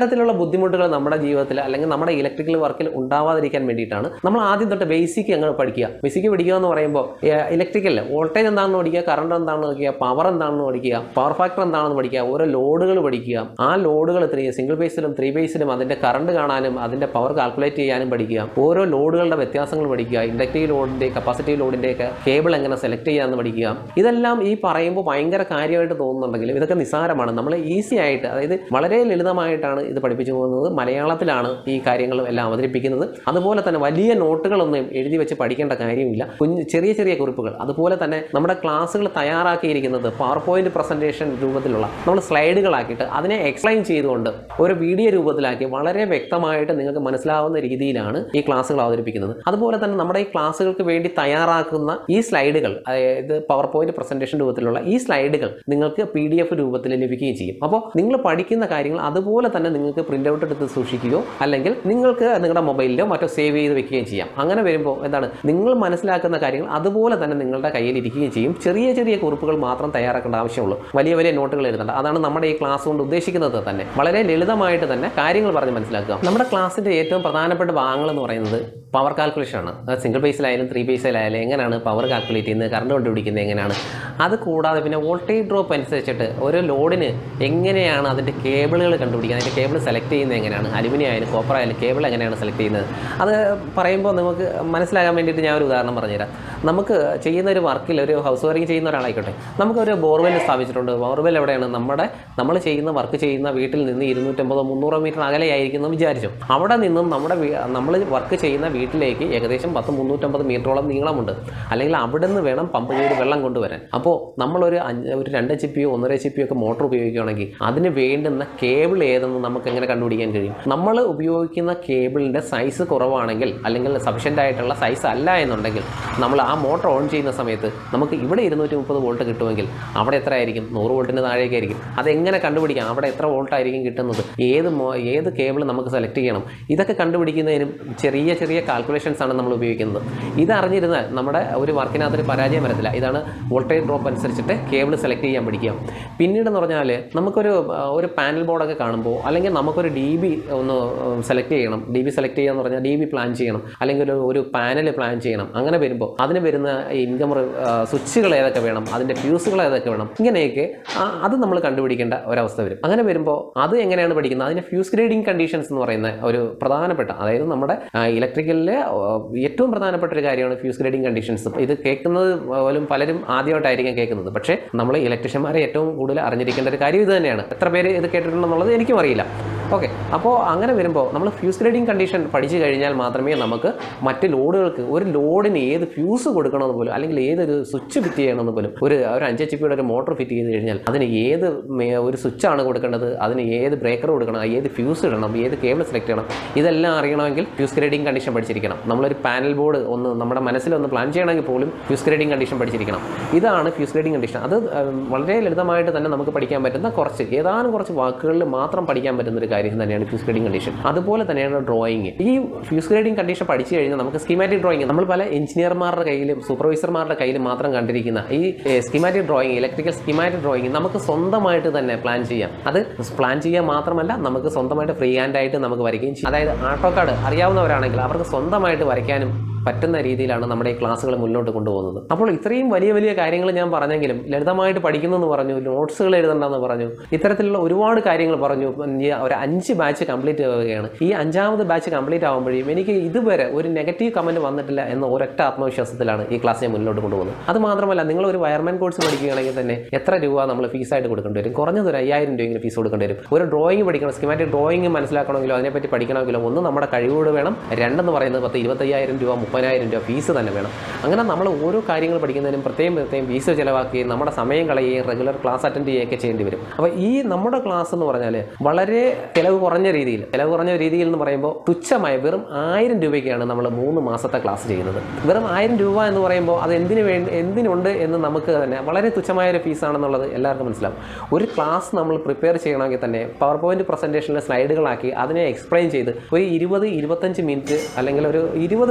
A: ഇത്തരത്തിലുള്ള ബുദ്ധിമുട്ടുകൾ നമ്മുടെ ജീവിതത്തിൽ അല്ലെങ്കിൽ നമ്മുടെ ഇലക്ട്രിക്കൽ വർക്കിൽ ഉണ്ടാവാതിരിക്കാൻ വേണ്ടിയിട്ടാണ് നമ്മൾ ആദ്യം തൊട്ട് ബേസിക് അങ്ങ് പഠിക്കുക. ബേസിക് പഠിക്കുക എന്ന് പറയുമ്പോൾ ഇലക്ട്രിക്കൽ വോൾട്ടേജ് എന്താണെന്ന് പഠിക്കുക, കറണ്ട് എന്താണെന്ന് പഠിക്കുക, പവർ എന്താണെന്ന് പഠിക്കുക, പവർ ഫാക്ടർ എന്താണെന്ന് പഠിക്കുക, ഓരോ ലോഡുകൾ പഠിക്കുക. ആ ലോഡുകൾ ത്രീ സിംഗിൾ ബേസിലും ത്രീ ബേസിലും അതിൻ്റെ കറണ്ട് കാണാനും അതിൻ്റെ പവർ കാൽക്കുലേറ്റ് ചെയ്യാനും പഠിക്കുക. ഓരോ ലോഡുകളുടെ വ്യത്യാസങ്ങൾ പഠിക്കുക. ഇൻഡക്റ്റീവ് ലോഡിൻ്റെ കപ്പാസിറ്റീവ് ലോഡിൻ്റെ ഒക്കെ കേബിൾ എങ്ങനെ സെലക്ട് ചെയ്യാമെന്ന് പഠിക്കുക. ഇതെല്ലാം ഈ പറയുമ്പോൾ ഭയങ്കര കാര്യമായിട്ട് തോന്നുന്നുണ്ടെങ്കിലും ഇതൊക്കെ നിസ്സാരമാണ്. നമ്മൾ ഈസി ആയിട്ട്, അതായത് വളരെ ലളിതമായിട്ടാണ് ഇത് പഠിപ്പിച്ചു പോകുന്നത്. മലയാളത്തിലാണ് ഈ കാര്യങ്ങളും എല്ലാം അവതരിപ്പിക്കുന്നത്. അതുപോലെ തന്നെ വലിയ നോട്ടുകളൊന്നും എഴുതി വെച്ച് പഠിക്കേണ്ട കാര്യമില്ല. കുഞ്ഞ് ചെറിയ ചെറിയ കുറിപ്പുകൾ. അതുപോലെ തന്നെ നമ്മുടെ ക്ലാസ്സുകൾ തയ്യാറാക്കിയിരിക്കുന്നത് പവർ പോയിന്റ് പ്രസന്റേഷൻ രൂപത്തിലുള്ള നമ്മൾ സ്ലൈഡുകളാക്കിയിട്ട് അതിനെ എക്സ്പ്ലെയിൻ ചെയ്തുകൊണ്ട് ഒരു വീഡിയോ രൂപത്തിലാക്കി വളരെ വ്യക്തമായിട്ട് നിങ്ങൾക്ക് മനസ്സിലാവുന്ന രീതിയിലാണ് ഈ ക്ലാസ്സുകൾ അവതരിപ്പിക്കുന്നത്. അതുപോലെ തന്നെ നമ്മുടെ ഈ ക്ലാസ്സുകൾക്ക് വേണ്ടി തയ്യാറാക്കുന്ന ഈ സ്ലൈഡുകൾ, അതായത് പവർ പോയിന്റ് പ്രസന്റേഷൻ രൂപത്തിലുള്ള ഈ സ്ലൈഡുകൾ നിങ്ങൾക്ക് പി ഡി എഫ് രൂപത്തിൽ ലഭിക്കുകയും ചെയ്യും. അപ്പോൾ നിങ്ങൾ പഠിക്കുന്ന കാര്യങ്ങൾ അതുപോലെ തന്നെ നിങ്ങൾക്ക് പ്രിന്റ് ഔട്ട് എടുത്ത് സൂക്ഷിക്കുകയോ അല്ലെങ്കിൽ നിങ്ങൾക്ക് നിങ്ങളുടെ മൊബൈലിലോ മറ്റോ സേവ് ചെയ്ത് വെക്കുകയും ചെയ്യാം. അങ്ങനെ വരുമ്പോൾ എന്താണ്, നിങ്ങൾ മനസ്സിലാക്കുന്ന കാര്യങ്ങൾ അതുപോലെ തന്നെ നിങ്ങളുടെ കയ്യിൽ ഇരിക്കുകയും ചെയ്യും. ചെറിയ ചെറിയ കുറിപ്പുകൾ മാത്രം തയ്യാറാക്കേണ്ട ആവശ്യമുള്ളൂ. വലിയ വലിയ നോട്ടുകൾ എഴുതേണ്ട. അതാണ് നമ്മുടെ ഈ ക്ലാസ് കൊണ്ട് ഉദ്ദേശിക്കുന്നത് തന്നെ. വളരെ ലളിതമായിട്ട് തന്നെ കാര്യങ്ങൾ പറഞ്ഞ് മനസ്സിലാക്കുക. നമ്മുടെ ക്ലാസ്സിൻ്റെ ഏറ്റവും പ്രധാനപ്പെട്ട ഭാഗങ്ങൾ എന്ന് പറയുന്നത് പവർ കാൽക്കുലേഷൻ ആണ്. സിംഗിൾ ബേസിലായാലും ത്രീ ബേസിലായാലും എങ്ങനെയാണ് പവർ കാൽക്കുലേറ്റ് ചെയ്യുന്നത്, കറണ്ട് കണ്ടുപിടിക്കുന്നത് എങ്ങനെയാണ്. അത് കൂടാതെ പിന്നെ വോൾട്ടേജ് ഡ്രോപ്പ് അനുസരിച്ചിട്ട് ഒരു ലോഡിന് എങ്ങനെയാണ് അതിൻ്റെ കേബിളുകൾ കണ്ടുപിടിക്കുന്നത്, അതിൻ്റെ കേബിൾ സെലക്ട് ചെയ്യുന്നത് എങ്ങനെയാണ്, അലുമിനിയം ആയാലും കോപ്പർ ആയാലും കേബിൾ എങ്ങനെയാണ് സെലക്ട് ചെയ്യുന്നത്. അത് പറയുമ്പോൾ നിങ്ങൾക്ക് മനസ്സിലാകാൻ വേണ്ടിയിട്ട് ഞാൻ ഒരു ഉദാഹരണം പറഞ്ഞുതരാം. നമുക്ക് ചെയ്യുന്ന ഒരു വർക്കിൽ, ഒരു ഹൗസ് വയറിംഗ് ചെയ്യുന്ന ഒരാളായിക്കോട്ടെ, നമുക്കൊരു ബോർവെൽ സ്ഥാപിച്ചിട്ടുണ്ട്. ബോർവെൽ എവിടെയാണ്? നമ്മുടെ നമ്മൾ ചെയ്യുന്ന വർക്ക് ചെയ്യുന്ന വീട്ടിൽ നിന്ന് ഇരുന്നൂറ്റമ്പതോ മുന്നൂറോ മീറ്റർ അകലെയായിരിക്കും എന്ന് വിചാരിച്ചു. അവിടെ നിന്നും നമ്മുടെ നമ്മൾ വർക്ക് ചെയ്യുന്ന വീട്ടിലേക്ക് ഏകദേശം പത്ത് മുന്നൂറ്റമ്പത് മീറ്ററോളം നീളമുണ്ട്. അല്ലെങ്കിൽ അവിടെ നിന്ന് വേണം പമ്പ് ചെയ്ത് വെള്ളം കൊണ്ടുവരാൻ. അപ്പോൾ നമ്മളൊരു അഞ്ച് ഒരു രണ്ട് എച്ച് പിയോ ഒന്നര എച്ച് പിയോ ഒക്കെ മോട്ടോർ ഉപയോഗിക്കുകയാണെങ്കിൽ അതിന് വേണ്ടുന്ന കേബിൾ ഏതെന്ന് നമുക്ക് എങ്ങനെ കണ്ടുപിടിക്കാൻ കഴിയും? നമ്മൾ ഉപയോഗിക്കുന്ന കേബിളിൻ്റെ സൈസ് കുറവാണെങ്കിൽ അല്ലെങ്കിൽ സഫിഷ്യൻ്റ് ആയിട്ടുള്ള സൈസ് അല്ല എന്നുണ്ടെങ്കിൽ നമ്മൾ ആ മോട്ടോർ ഓൺ ചെയ്യുന്ന സമയത്ത് നമുക്ക് ഇവിടെ ഇരുന്നൂറ്റി മുപ്പത് വോൾട്ട് കിട്ടുമെങ്കിൽ അവിടെ എത്ര ആയിരിക്കും? നൂറ് വോൾട്ടിന് താഴേക്കായിരിക്കും. അതെങ്ങനെ കണ്ടുപിടിക്കാം? അവിടെ എത്ര വോൾട്ടായിരിക്കും കിട്ടുന്നത്? ഏത് ഏത് കേബിൾ നമുക്ക് സെലക്ട് ചെയ്യണം? ഇതൊക്കെ കണ്ടുപിടിക്കുന്നതിനും ചെറിയ ചെറിയ കാൽക്കുലേഷൻസ് ആണ് നമ്മൾ ഉപയോഗിക്കുന്നത്. ഇതറിഞ്ഞിരുന്നാൽ നമ്മുടെ ഒരു വർക്കിനകത്തൊരു പരാജയം വരത്തില്ല. ഇതാണ് വോൾട്ടേജ് ഡ്രോപ്പ് അനുസരിച്ചിട്ട് കേബിൾ സെലക്ട് ചെയ്യാൻ പഠിക്കുക. പിന്നീടെന്ന് പറഞ്ഞാൽ നമുക്കൊരു ഒരു പാനൽ ബോർഡൊക്കെ കാണുമ്പോൾ അല്ലെങ്കിൽ നമുക്കൊരു ഡി ബി ഒന്ന് സെലക്ട് ചെയ്യണം. ഡി ബി സെലക്ട് ചെയ്യുക എന്ന് പറഞ്ഞാൽ ഡി ബി പ്ലാൻ ചെയ്യണം, അല്ലെങ്കിൽ ഒരു ഒരു പാനൽ പ്ലാൻ ചെയ്യണം. അങ്ങനെ വരുമ്പോൾ അതിന് വരുന്ന ഇൻകം സ്വിച്ചുകൾ ഏതൊക്കെ വേണം, അതിൻ്റെ ഫ്യൂസുകൾ ഏതൊക്കെ വേണം, ഇങ്ങനെയൊക്കെ അത് നമ്മൾ കണ്ടുപിടിക്കേണ്ട ഒരവസ്ഥ വരും. അങ്ങനെ വരുമ്പോൾ അത് എങ്ങനെയാണ് പഠിക്കുന്നത്? അതിൻ്റെ ഫ്യൂസ് ഗ്രേഡിംഗ് കണ്ടീഷൻസ് എന്ന് പറയുന്ന ഒരു പ്രധാനപ്പെട്ട, അതായത് നമ്മുടെ ഇലക്ട്രിക്കലിലെ ഏറ്റവും പ്രധാനപ്പെട്ട ഒരു കാര്യമാണ് ഫ്യൂസ് ഗ്രേഡിംഗ് കണ്ടീഷൻസ്. ഇത് കേൾക്കുന്നത് പോലും പലരും ആദ്യമായിട്ടായിരിക്കും കേൾക്കുന്നത്. പക്ഷേ നമ്മൾ ഇലക്ട്രീഷ്യന്മാരെ ഏറ്റവും കൂടുതൽ അറിഞ്ഞിരിക്കേണ്ട ഒരു കാര്യം ഇത് തന്നെയാണ്. എത്ര പേര് ഇത് കേട്ടിട്ടുണ്ടെന്നുള്ളത് എനിക്കും അറിയില്ല. ഓക്കെ, അപ്പോൾ അങ്ങനെ വരുമ്പോൾ നമ്മൾ ഫ്യൂസ് ഗ്രേഡിംഗ് കണ്ടീഷൻ പഠിച്ചു കഴിഞ്ഞാൽ മാത്രമേ നമുക്ക് മറ്റ് ലോഡുകൾക്ക്, ഒരു ലോഡിന് ഏത് ഫ്യൂസ് കൊടുക്കണമെന്ന് പോലും അല്ലെങ്കിൽ ഏതൊരു സ്വിച്ച് ഫിറ്റ് ചെയ്യണമെന്ന് പോലും, ഒരു ഒരു അഞ്ച് എച്ച് പിയുടെ ഒരു മോട്ടോർ ഫിറ്റ് ചെയ്ത് കഴിഞ്ഞാൽ അതിന് ഏത് ഒരു സ്വിച്ചാണ് കൊടുക്കേണ്ടത്, അതിന് ഏത് ബ്രേക്കർ കൊടുക്കണം, ഏത് ഫ്യൂസ് ഇടണം, ഏത് കേബിൾ സെലക്ട് ചെയ്യണം, ഇതെല്ലാം അറിയണമെങ്കിൽ ഫ്യൂസ് ഗ്രേഡിംഗ് കണ്ടീഷൻ പഠിച്ചിരിക്കണം. നമ്മളൊരു പാനൽ ബോർഡ് ഒന്ന് നമ്മുടെ മനസ്സിലൊന്ന് പ്ലാൻ ചെയ്യണമെങ്കിൽ പോലും ഫ്യൂസ് ഗ്രേഡിംഗ് കണ്ടീഷൻ പഠിച്ചിരിക്കണം. ഇതാണ് ഫ്യൂസ് ഗ്രേഡിംഗ് കണ്ടീഷൻ. അത് വളരെ ലളിതമായിട്ട് തന്നെ നമുക്ക് പഠിക്കാൻ പറ്റുന്ന കുറച്ച് ഏതാനും കുറച്ച് വാക്കുകളിൽ മാത്രം പഠിക്കാൻ പറ്റുന്ന ഒരു കാര്യം തന്നെയാണ് ഫ്യൂസ് ഗ്രേഡിംഗ് കണ്ടീഷൻ. അതുപോലെ തന്നെയാണ് ഡ്രോയിങ്. ഈ ഫ്യൂസ് ഗ്രേഡിംഗ് കണ്ടീഷൻ പഠിച്ചു കഴിഞ്ഞാൽ നമുക്ക് സ്കീമാറ്റിക് ഡ്രോയിങ്, നമ്മൾ പല എഞ്ചിനീയർമാരുടെ കയ്യിലും സൂപ്പർവൈസർമാരുടെ കയ്യിലും മാത്രം കണ്ടിരിക്കുന്ന ഈ schematic drawing, electrical schematic drawing നമുക്ക് സ്വന്തമായിട്ട് തന്നെ പ്ലാൻ ചെയ്യാം. അത് പ്ലാൻ ചെയ്യാൻ മാത്രമല്ല നമുക്ക് സ്വന്തമായിട്ട് ഫ്രീ ഹാൻഡ് ആയിട്ട് നമുക്ക് വരയ്ക്കുകയും ചെയ്യും. അതായത് ആട്ടോകാഡ് അറിയാവുന്നവരാണെങ്കിൽ അവർക്ക് സ്വന്തമായിട്ട് വരയ്ക്കാനും പറ്റുന്ന രീതിയിലാണ് നമ്മുടെ ഈ ക്ലാസ്സുകൾ മുന്നോട്ട് കൊണ്ടുപോകുന്നത്. അപ്പോൾ ഇത്രയും വലിയ വലിയ കാര്യങ്ങൾ ഞാൻ പറഞ്ഞെങ്കിലും ലളിതമായിട്ട് പഠിക്കുന്നെന്ന് പറഞ്ഞു, നോട്ട്സുകൾ എഴുതണ്ടെന്ന് പറഞ്ഞു, ഇത്തരത്തിലുള്ള ഒരുപാട് കാര്യങ്ങൾ പറഞ്ഞു. ഒരു അഞ്ച് ബാച്ച് കംപ്ലീറ്റ് ആവുകയാണ്. ഈ അഞ്ചാമത് ബാച്ച് കംപ്ലീറ്റ് ആകുമ്പോഴേക്കും എനിക്ക് ഇതുവരെ ഒരു നെഗറ്റീവ് കമൻറ്റ് വന്നിട്ടില്ല എന്ന ഒരൊറ്റ ആത്മവിശ്വാസത്തിലാണ് ഈ ക്ലാസ് ഞാൻ മുന്നോട്ട് കൊണ്ടുപോകുന്നത്. അത് മാത്രമല്ല, നിങ്ങൾ ഒരു വയർമാൻ കോഴ്സ് പഠിക്കുകയാണെങ്കിൽ തന്നെ എത്ര രൂപ നമ്മൾ ഫീസായിട്ട് കൊടുക്കേണ്ടി വരും? കുറഞ്ഞത് ഒരു അയ്യായിരം രൂപയെങ്കിലും ഫീസ് കൊടുക്കേണ്ടി വരും. ഒരു ഡ്രോയിങ് പഠിക്കണം, സ്കീമാറ്റിക് ഡ്രോയിങ് മനസ്സിലാക്കണമെങ്കിലോ അതിനെപ്പറ്റി പഠിക്കണമെങ്കിലോ ഒന്ന് നമ്മുടെ കഴിവോട് വേണം, രണ്ടെന്ന് പറയുന്നത് പത്ത് ഇരുപത്തയ്യായിരം രൂപ മുപ്പതിനായിരം രൂപ ഫീസ് തന്നെ വേണം. അങ്ങനെ നമ്മൾ ഓരോ കാര്യങ്ങൾ പഠിക്കുന്നതിനും പ്രത്യേകം പ്രത്യേകം ഫീസ് ചിലവാക്കുകയും നമ്മുടെ സമയം കളയുകയും റെഗുലർ ക്ലാസ് അറ്റൻഡ് ചെയ്യുകയൊക്കെ ചെയ്യേണ്ടി വരും. അപ്പോൾ ഈ നമ്മുടെ ക്ലാസ് എന്ന് പറഞ്ഞാൽ വളരെ ചിലവ് കുറഞ്ഞ രീതിയിൽ ചിലവ് കുറഞ്ഞ രീതിയിൽ എന്ന് പറയുമ്പോൾ തുച്ഛമായ വെറും ആയിരം രൂപയ്ക്കാണ് നമ്മൾ മൂന്ന് മാസത്തെ ക്ലാസ് ചെയ്യുന്നത്. വെറും ആയിരം രൂപ എന്ന് പറയുമ്പോൾ അത് എന്തിനു വേണ്ടി എന്തിനുണ്ട് എന്ന് നമുക്ക് തന്നെ വളരെ തുച്ഛമായ ഒരു ഫീസാണെന്നുള്ളത് എല്ലാവർക്കും മനസ്സിലാവും. ഒരു ക്ലാസ് നമ്മൾ പ്രിപ്പയർ ചെയ്യണമെങ്കിൽ തന്നെ പവർ പോയിന്റ് പ്രസൻറ്റേഷനിലെ സ്ലൈഡുകളാക്കി അതിനെ എക്സ്പ്ലെയിൻ ചെയ്ത് ഒരു ഇരുപത് ഇരുപത്തഞ്ച് മിനിറ്റ് അല്ലെങ്കിൽ ഒരു ഇരുപത് മിനിറ്റ്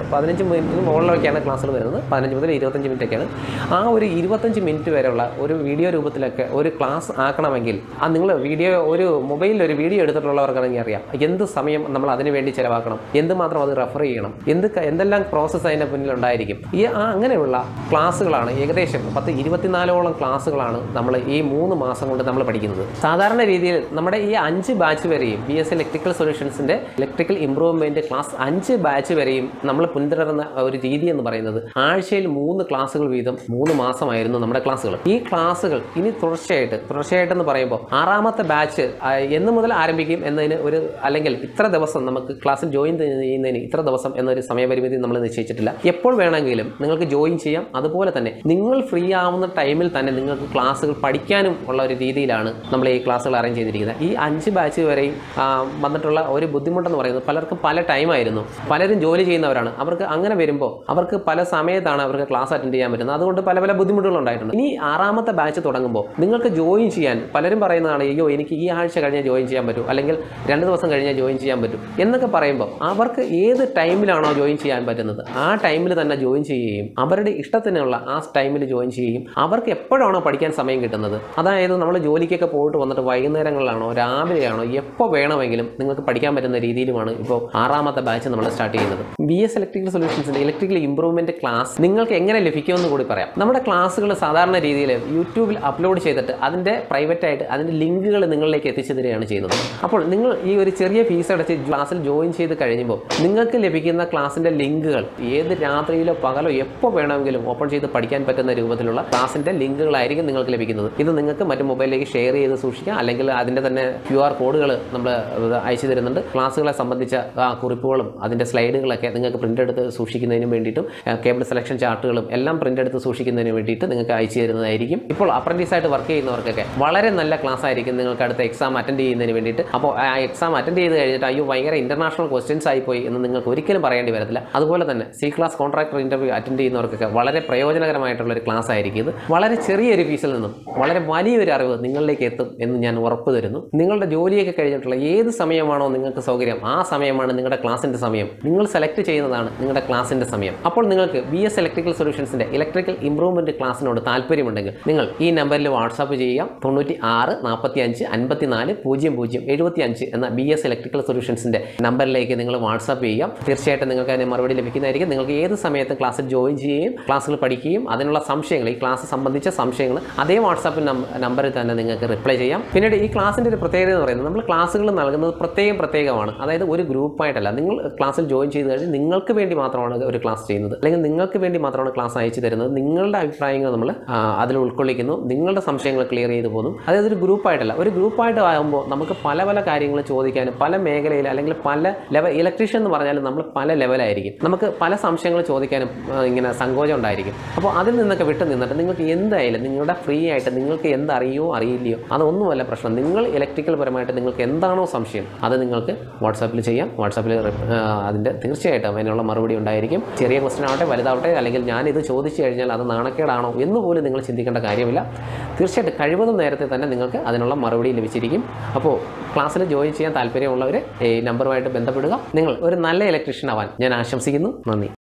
A: പതിനഞ്ച് മിനിറ്റിന് മുകളിലൊക്കെയാണ് ക്ലാസ്സുകൾ വരുന്നത്. പതിനഞ്ച് മുതൽ ഇരുപത്തഞ്ച് മിനിറ്റൊക്കെയാണ്. ആ ഒരു ഇരുപത്തഞ്ച് മിനിറ്റ് വരെയുള്ള ഒരു വീഡിയോ രൂപത്തിലൊക്കെ ഒരു ക്ലാസ് ആക്കണമെങ്കിൽ ആ നിങ്ങൾ വീഡിയോ ഒരു മൊബൈലിൽ ഒരു വീഡിയോ എടുത്തിട്ടുള്ളവർക്കാണെങ്കിൽ അറിയാം എന്ത് സമയം നമ്മൾ അതിന് വേണ്ടി ചിലവാക്കണം, എന്തുമാത്രം അത് റെഫർ ചെയ്യണം, എന്ത് എന്തെല്ലാം പ്രോസസ്സ് അതിൻ്റെ പിന്നിൽ ഉണ്ടായിരിക്കും. ഈ ആ അങ്ങനെയുള്ള ക്ലാസ്സുകളാണ് ഏകദേശം പത്ത് ഇരുപത്തിനാലോളം ക്ലാസ്സുകളാണ് നമ്മൾ ഈ മൂന്ന് മാസം കൊണ്ട് നമ്മൾ പഠിക്കുന്നത്. സാധാരണ രീതിയിൽ നമ്മുടെ ഈ അഞ്ച് ബാച്ച് വരെയും ബി എസ് ഇലക്ട്രിക്കൽ സൊല്യൂഷൻസിൻ്റെ ഇലക്ട്രിക്കൽ ഇംപ്രൂവ്മെൻറ്റ് ക്ലാസ് അഞ്ച് ബാച്ച് വരെയും നമ്മൾ പിന്തുടരുന്ന ഒരു രീതി എന്ന് പറയുന്നത് ആഴ്ചയിൽ മൂന്ന് ക്ലാസ്സുകൾ വീതം മൂന്ന് മാസമായിരുന്നു നമ്മുടെ ക്ലാസ്സുകൾ. ഈ ക്ലാസ്സുകൾ ഇനി തുടർച്ചയായിട്ട് തുടർച്ചയായിട്ടെന്ന് പറയുമ്പോൾ ആറാമത്തെ ബാച്ച് എന്ന് മുതൽ ആരംഭിക്കും എന്നതിന് ഒരു അല്ലെങ്കിൽ ഇത്ര ദിവസം നമുക്ക് ക്ലാസ്സിൽ ജോയിൻ ചെയ്യുന്നതിന് ഇത്ര ദിവസം എന്നൊരു സമയപരിമിതി നമ്മൾ നിശ്ചയിച്ചിട്ടില്ല. എപ്പോൾ വേണമെങ്കിലും നിങ്ങൾക്ക് ജോയിൻ ചെയ്യാം. അതുപോലെ തന്നെ നിങ്ങൾ ഫ്രീ ആവുന്ന ടൈമിൽ തന്നെ നിങ്ങൾക്ക് ക്ലാസ്സുകൾ പഠിക്കാനും ഉള്ള ഒരു രീതിയിലാണ് നമ്മൾ ഈ ക്ലാസ്സുകൾ അറേഞ്ച് ചെയ്തിരിക്കുന്നത്. ഈ അഞ്ച് ബാച്ച് വരെയും വന്നിട്ടുള്ള ഒരു ബുദ്ധിമുട്ടെന്ന് പറയുന്നത് പലർക്കും പല ടൈമായിരുന്നു. പലരും ജോലി ചെയ്യുന്നവരാണ്. അവർക്ക് അങ്ങനെ വരുമ്പോൾ അവർക്ക് പല സമയത്താണ് അവർക്ക് ക്ലാസ് അറ്റൻഡ് ചെയ്യാൻ പറ്റുന്നത്. അതുകൊണ്ട് പല പല ബുദ്ധിമുട്ടുകൾ ഉണ്ടായിട്ടുണ്ട്. ഇനി ആറാമത്തെ ബാച്ച് തുടങ്ങുമ്പോൾ നിങ്ങൾക്ക് ജോയിൻ ചെയ്യാൻ പലരും പറയുന്നതാണ് അയ്യോ എനിക്ക് ഈ ആഴ്ച കഴിഞ്ഞാൽ ജോയിൻ ചെയ്യാൻ പറ്റും, അല്ലെങ്കിൽ രണ്ട് ദിവസം കഴിഞ്ഞാൽ ജോയിൻ ചെയ്യാൻ പറ്റും എന്നൊക്കെ പറയുമ്പോൾ അവർക്ക് ഏത് ടൈമിലാണോ ജോയിൻ ചെയ്യാൻ പറ്റുന്നത് ആ ടൈമിൽ തന്നെ ജോയിൻ ചെയ്യുകയും അവരുടെ ഇഷ്ടത്തിനുള്ള ആ ടൈമിൽ ജോയിൻ ചെയ്യുകയും അവർക്ക് എപ്പോഴാണോ പഠിക്കാൻ സമയം കിട്ടുന്നത്, അതായത് നമ്മൾ ജോലിക്കൊക്കെ പോയിട്ട് വന്നിട്ട് വൈകുന്നേരങ്ങളിലാണോ രാവിലെയാണോ എപ്പോൾ വേണമെങ്കിലും നിങ്ങൾക്ക് പഠിക്കാൻ പറ്റുന്ന രീതിയിലുമാണ് ഇപ്പോൾ ആറാമത്തെ ബാച്ച് നമ്മൾ സ്റ്റാർട്ട് ചെയ്യുന്നത്. ബി എസ് ഇലക്ട്രിക്കൽ സൊല്യൂഷൻസിൻ്റെ ഇലക്ട്രിക്കൽ ഇംപ്രൂവ്മെൻറ്റ് ക്ലാസ് നിങ്ങൾക്ക് എങ്ങനെ ലഭിക്കുമെന്ന് കൂടി പറയാം. നമ്മുടെ ക്ലാസ്സുകൾ സാധാരണ രീതിയിൽ യൂട്യൂബിൽ അപ്ലോഡ് ചെയ്തിട്ട് അതിൻ്റെ പ്രൈവറ്റായിട്ട് അതിൻ്റെ ലിങ്കുകൾ നിങ്ങളിലേക്ക് എത്തിച്ചു തരികയാണ് ചെയ്യുന്നത്. അപ്പോൾ നിങ്ങൾ ഈ ഒരു ചെറിയ ഫീസ് അടച്ച് ക്ലാസ്സിൽ ജോയിൻ ചെയ്ത് കഴിയുമ്പോൾ നിങ്ങൾക്ക് ലഭിക്കുന്ന ക്ലാസ്സിൻ്റെ ലിങ്കുകൾ ഏത് രാത്രിയിലോ പകലോ എപ്പോൾ വേണമെങ്കിലും ഓപ്പൺ ചെയ്ത് പഠിക്കാൻ പറ്റുന്ന രൂപത്തിലുള്ള ക്ലാസ്സിൻ്റെ ലിങ്കുകളായിരിക്കും നിങ്ങൾക്ക് ലഭിക്കുന്നത്. ഇത് നിങ്ങൾക്ക് മറ്റു മൊബൈലിലേക്ക് ഷെയർ ചെയ്ത് സൂക്ഷിക്കാം, അല്ലെങ്കിൽ അതിൻ്റെ തന്നെ ക്യു ആർ കോഡുകൾ നമ്മൾ അയച്ചു തരുന്നുണ്ട്. ക്ലാസ്സുകളെ സംബന്ധിച്ച ആ കുറിപ്പുകളും അതിൻ്റെ സ്ലൈഡുകളൊക്കെ നിങ്ങൾക്ക് പ്രിൻ്റ് എടുത്ത് സൂക്ഷിക്കുന്നതിന് വേണ്ടിയിട്ടും കേബിൾ സെലക്ഷൻ ചാർട്ടുകളും എല്ലാം പ്രിൻ്റ് എടുത്ത് സൂക്ഷിക്കുന്നതിന് വേണ്ടിയിട്ട് നിങ്ങൾക്ക് അയച്ചു തരുന്നതായിരിക്കും. ഇപ്പോൾ അപ്രൻറ്റീസായിട്ട് വർക്ക് ചെയ്യുന്നവർക്കൊക്കെ വളരെ നല്ല ക്ലാസ് ആയിരിക്കും നിങ്ങൾക്ക് അടുത്ത എക്സാം അറ്റൻഡ് ചെയ്യുന്നതിന് വേണ്ടിയിട്ട്. അപ്പോൾ ആ എക്സാം അറ്റൻഡ് ചെയ്ത് കഴിഞ്ഞിട്ട് അയ്യോ ഭയങ്കര ഇൻ്റർനാഷണൽ ക്വസ്റ്റ്യൻസ് ആയിപ്പോയി എന്ന് നിങ്ങൾക്ക് ഒരിക്കലും പറയേണ്ടി വരത്തില്ല. അതുപോലെ തന്നെ C class contractor interview attend ചെയ്യുന്നവർക്കൊക്കെ വളരെ പ്രയോജനകരമായിട്ടുള്ള ഒരു ക്ലാസ് ആയിരിക്കും ഇത്. വളരെ ചെറിയൊരു ഫീസിൽ നിന്നും വളരെ വലിയൊരു അറിവ് നിങ്ങളിലേക്ക് എത്തും എന്ന് ഞാൻ ഉറപ്പ് തരുന്നു. നിങ്ങളുടെ ജോലിയൊക്കെ കഴിഞ്ഞിട്ടുള്ള ഏത് സമയമാണോ നിങ്ങൾക്ക് സൗകര്യം ആ സമയമാണ് നിങ്ങളുടെ ക്ലാസിൻ്റെ സമയം. നിങ്ങൾ സെലക്ട് ചെയ്യുന്നതാണ് നിങ്ങളുടെ ക്ലാസിൻ്റെ സമയം. അപ്പോൾ നിങ്ങൾക്ക് ബി എസ് ഇലക്ട്രിക്കൽ സൊല്യൂഷൻസിൻ്റെ ഇലക്ട്രിക്കൽ ഇംപ്രൂവ്മെൻറ്റ് ക്ലാസ്സിനോട് താല്പര്യമുണ്ടെങ്കിൽ നിങ്ങൾ ഈ നമ്പറിൽ വാട്സാപ്പ് ചെയ്യുക. തൊണ്ണൂറ്റി ആറ് നാൽപ്പത്തി അഞ്ച് അൻപത്തി നാല് പൂജ്യം പൂജ്യം എഴുപത്തി അഞ്ച് എന്ന ബി എസ് ഇലക്ട്രിക്കൽ സൊല്യൂഷൻസിൻ്റെ നമ്പറിലേക്ക് നിങ്ങൾ വാട്സാപ്പ് ചെയ്യാം. തീർച്ചയായിട്ടും നിങ്ങൾക്ക് അതിന് മറുപടി ലഭിക്കുന്നതായിരിക്കും. നിങ്ങൾക്ക് ഏത് സമയത്തും ക്ലാസ്സിൽ ജോയിൻ ചെയ്യുകയും ക്ലാസ്സുകൾ പഠിക്കുകയും അതിനുള്ള സംശയങ്ങൾ ഈ ക്ലാസ് സംബന്ധിച്ച സംശയങ്ങൾ അതേ വാട്സാപ്പ് നമ്പറിൽ തന്നെ നിങ്ങൾക്ക് റിപ്ലൈ ചെയ്യാം. പിന്നീട് ഈ ക്ലാസ്സിൻ്റെ ഒരു പ്രത്യേകത എന്ന് പറയുന്നത് നമ്മൾ ക്ലാസ്സുകൾ നൽകുന്നത് പ്രത്യേകം പ്രത്യേകമാണ്. അതായത് ഒരു ഗ്രൂപ്പായിട്ടല്ല. നിങ്ങൾ ക്ലാസ്സിൽ ജോയിൻ ചെയ്ത് കഴിഞ്ഞാൽ നിങ്ങൾക്ക് വേണ്ടി മാത്രമാണ് ഒരു ക്ലാസ് ചെയ്യുന്നത്, അല്ലെങ്കിൽ നിങ്ങൾക്ക് വേണ്ടി മാത്രമാണ് ക്ലാസ് അയച്ചു തരുന്നത്. നിങ്ങളുടെ അഭിപ്രായങ്ങൾ നമ്മൾ അതിൽ ഉൾക്കൊള്ളിക്കുന്നു, നിങ്ങളുടെ സംശയങ്ങൾ ക്ലിയർ ചെയ്തു പോകുന്നു. അതായത് ഒരു ഗ്രൂപ്പായിട്ടല്ല. ഒരു ഗ്രൂപ്പായിട്ട് ആകുമ്പോൾ നമുക്ക് പല പല കാര്യങ്ങൾ ചോദിക്കാനും പല മേഖലയിൽ അല്ലെങ്കിൽ പല ലെവൽ ഇലക്ട്രീഷ്യൻ എന്ന് പറഞ്ഞാൽ നമ്മൾ പല ലെവലായിരിക്കും. നമുക്ക് പല സംശയങ്ങൾ ചോദിക്കാനും ഇങ്ങനെ സങ്കോചം ഉണ്ടായിരിക്കും. അപ്പോൾ അതിൽ നിന്നൊക്കെ വിട്ടു നിന്നിട്ട് നിങ്ങൾക്ക് എന്തായാലും നിങ്ങളുടെ ഫ്രീ ആയിട്ട് നിങ്ങൾക്ക് എന്തറിയോ അറിയില്ലയോ അതൊന്നുമല്ല പ്രശ്നം. നിങ്ങൾ ഇലക്ട്രിക്കൽ പരമായിട്ട് നിങ്ങൾക്ക് എന്താണോ സംശയം അത് നിങ്ങൾക്ക് വാട്സാപ്പിൽ ചെയ്യാം. വാട്സാപ്പിൽ അതിൻ്റെ തീർച്ചയായിട്ടും അതിനുള്ള മറുപടി ഉണ്ടായിരിക്കും. ചെറിയ ക്വസ്റ്റ്യൻ ആവട്ടെ വലുതാവട്ടെ, അല്ലെങ്കിൽ ഞാനിത് ചോദിച്ചു കഴിഞ്ഞാൽ അത് നാണക്കേടാണോ എന്ന് പോലും നിങ്ങൾ ചിന്തിക്കേണ്ട കാര്യമില്ല. തീർച്ചയായിട്ടും കഴിവതും നേരത്തെ തന്നെ നിങ്ങൾക്ക് അതിനുള്ള മറുപടി ലഭിച്ചിരിക്കും. അപ്പോൾ ക്ലാസ്സിൽ ജോയിൻ ചെയ്യാൻ താല്പര്യമുള്ളവർ ഈ നമ്പറുമായിട്ട് ബന്ധപ്പെടുക. നിങ്ങൾ ഒരു നല്ല ഇലക്ട്രീഷ്യൻ ആവാൻ ഞാൻ ആശംസിക്കുന്നു. നന്ദി.